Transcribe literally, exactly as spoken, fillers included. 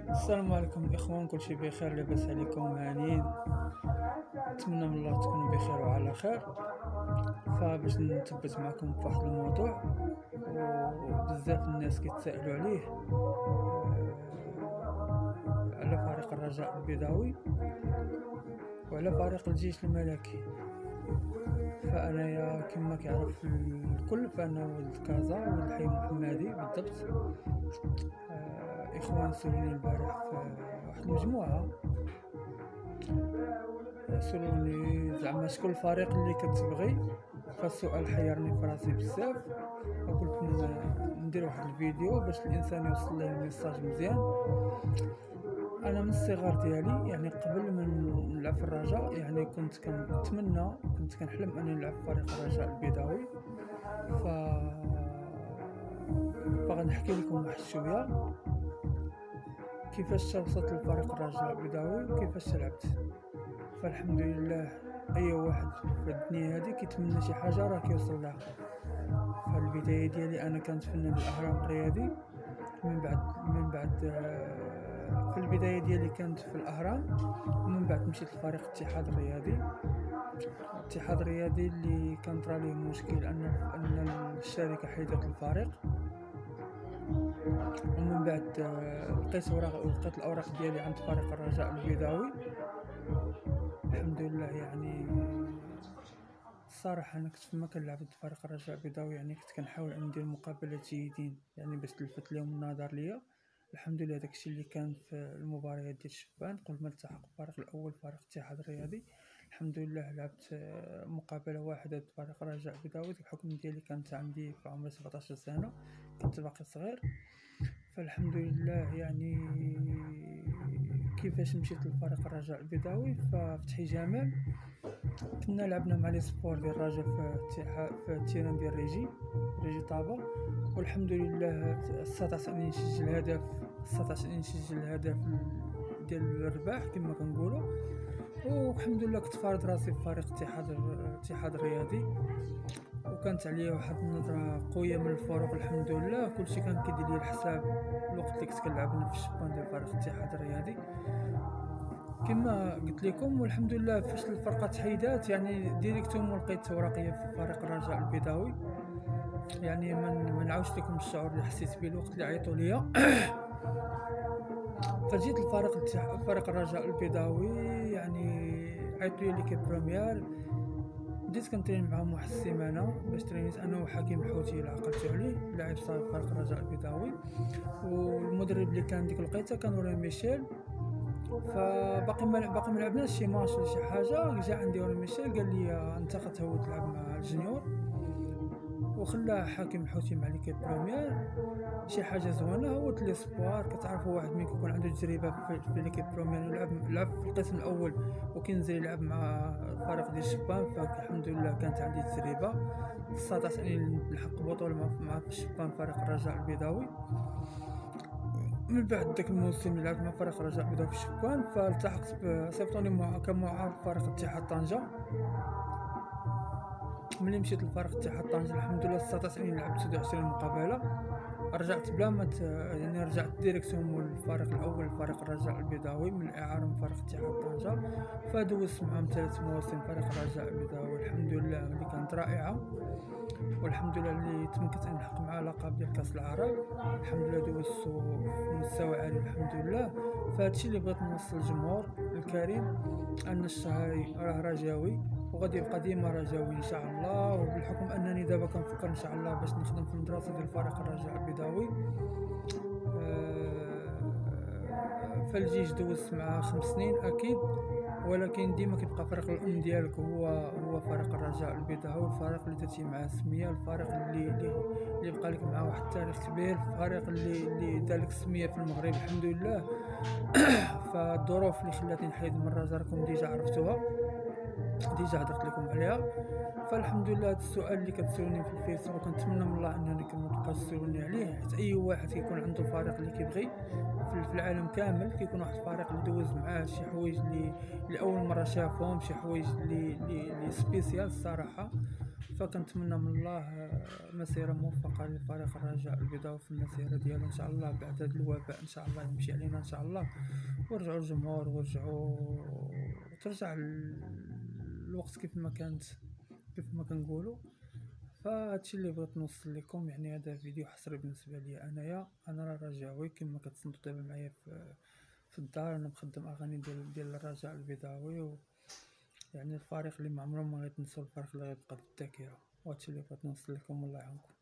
السلام عليكم الاخوان، كل شيء بخير، لاباس عليكم هانيين. نتمنى من الله تكونوا بخير وعلى خير. فباش نثبت معكم في واحد الموضوع وبزاف الناس كيتسائلوا عليه، آه، على فريق الرجاء البيضاوي وعلى فريق الجيش الملكي. فانايا كما كيعرف الكل فانا ولد كازا، ولد حي محمدي بالضبط. آه، اخوان سولوني البارح في واحد المجموعه، سولوني زعما شكون الفريق اللي كتبغي. فالسؤال حيرني في راسي بزاف، وقلت ن- ندير واحد الفيديو باش الانسان يوصل له الميساج مزيان. انا من الصغر ديالي، يعني قبل ما نلعب في الرجاء، يعني كنت كنتمنى كنت كنحلم اني نلعب في فريق الرجاء البيضاوي. ف فغنحكي لكم واحد شويه كيفاش وصلت لفريق الرجاء البيضاوي وكيفاش لعبت. فالحمد لله، اي واحد في الدنيا هذه كيتمنى شي حاجه راه كيوصل لها. فالبدايه ديالي انا كانت في النادي الاهرام الرياضي. من بعد من بعد آه، في البدايه ديالي كانت في الاهرام، ومن بعد مشيت لفريق الاتحاد الرياضي. الاتحاد الرياضي اللي كان طرا ليه مشكل ان ان الشركه حيدت الفريق. ومن بعد آه، لقيت اوراق لقيت الاوراق ديالي عند فريق الرجاء البيضاوي. الحمد لله، يعني الصراحه انا كنت فما كنلعب ضد فريق الرجاء البيضاوي، يعني كنت كنحاول ان ندير مقابلات جيدين يعني باش تلفت لهم النظر ليا. الحمد لله، داكشي اللي كان في المباريات ديال الشبان قبل ما التحق بالفريق الاول فريق الاتحاد الرياضي. الحمد لله لعبت آه، مقابله واحده ضد فريق الرجاء البيضاوي. الحكم ديالي كانت عندي في عمري سبعطاش سنه، كنت باقي صغير. فالحمد لله، يعني كيفاش مشيت لفريق الرجاء البيضاوي، ففتحي جمال كنا لعبنا مع لي سبور ديال الرجاء في اتحاد في التيران ديال ريجي ريجي طابا. والحمد لله استطعت اني نسجل هدف استطعت اني نسجل هدف ديال الرباح كما كنقولوا. والحمد لله كنت فارض راسي في فريق اتحاد الاتحاد الرياضي، وكانت عليا واحد النظره قويه من الفرق. الحمد لله كلشي كان كيدير لي الحساب الوقت اللي كنت كنلعب في الشبان ديال فريق الاتحاد الرياضي كما قلت لكم. والحمد لله فاش الفرقه تحيدات، يعني ديريكتوم لقيت اوراقيه في فريق الرجاء البيضاوي. يعني من ما نعاودش لكم الشعور اللي حسيت به الوقت اللي عيطوا ليا. فجيت لفريق الاتحاد فريق الرجاء البيضاوي، يعني عيطوا لي ليكيب بروميير. بديت كنترين معاهم واحد السيمانه باش ترينيت انا وحكيم الحوتي اللي عقلتو عليه، لاعب صاحب فريق الرجاء البيضاوي. والمدرب اللي كان ديك الوقيته كان وري ميشيل. فباقي ما باقي ما لعبناش شي ماتش ولا شي حاجه، جا عندي وري ميشيل قال لي انت غتهود تلعب مع الجونيور، وخلى حاكم الحوتي مع ليكيب بروميير. شي حاجه زوينه، هو لي سبوار كتعرفوا واحد ملي كيكون عنده تجربه في, في ليكيب بروميير يلعب لعب في القسم الاول وكينزل يلعب مع فريق ديال الشبان. فالحمد لله كانت عندي تجربه، استطعت اني نلحق بطوله مع مع الشبان فريق الرجاء البيضاوي. من بعد داك الموسم اللي لعبت مع فريق الرجاء البيضاوي في الشبان، فالتحقت بصيفطوني مع كمعار فريق اتحاد طنجة. ملي مشيت لفريق اتحاد طنجة الحمد لله استطعت اني نلعب تسعة وعشرين مقابله. رجعت بلا ما ت- يعني رجعت ديريكتوم للفريق الاول فريق الرجاء البيضاوي من الاعاره من فريق اتحاد طنجة. فدوزت معهم ثلاث مواسم فريق الرجاء البيضاوي، الحمد لله اللي كانت رائعه. والحمد لله اللي تمكنت ان نحقق مع لقب ديال كاس العرب. الحمد لله دوزتو في مستوى عالي الحمد لله. فهادشي اللي بغيت نوصل للجمهور الكريم، ان الشهري راه رجاوي وغادي يبقى ديما رجاوي ان شاء الله. وبالحكم انني دابا كنفكر ان شاء الله باش نخدم في المدرسه ديال فريق الرجاء البيضاوي. آه، فالجيش دوزت مع خمس سنين اكيد، ولكن ديما كيبقى فريق الام ديالك هو هو فريق الرجاء البيضاوي، الفريق اللي درتي معاه سميه، الفريق اللي اللي, اللي بقى لك معاه واحد التاريخ كبير، الفريق اللي اللي دالك سميه في المغرب الحمد لله. فالظروف اللي خلاتني نحيد من الرجاء راكم ديجا عرفتوها، ديجا هضرت لكم عليها. فالحمد لله هذا السؤال اللي كتسولوني في الفيسبوك كنتمنى من الله انني ما تبقاش تسولوني عليه، حيت اي واحد كيكون عنده الفريق اللي كيبغي في في العالم كامل كيكون واحد الفريق اللي دوز معاه شي حوايج اللي لاول مره شافهم، شي حوايج اللي اللي اللي سبيسيال الصراحه. فكنتمنى من الله آه، مسيره موفقه لفريق الرجاء البيضاوي في المسيره ديالو ان شاء الله، بعد هذا الوباء ان شاء الله يمشي علينا ان شاء الله، ورجعوا الجمهور ورجعوا ترجع ال- الوقت كيف ما كانت، كيف ما كنقولوا. فهادشي اللي بغيت نوصل لكم، يعني هذا فيديو حصري بالنسبه لي انايا، انا راه رجاوي كما كتسمعوا دابا معايا في في الدار، انا مخدم اغاني ديال ديال الرجاء البيضاوي، و يعني الفريق اللي ما عمرهم ما غيتنسوا، الفريق اللي غيبقى في الذاكره. وهادشي اللي بغيت نوصل لكم، والله يعاونكم.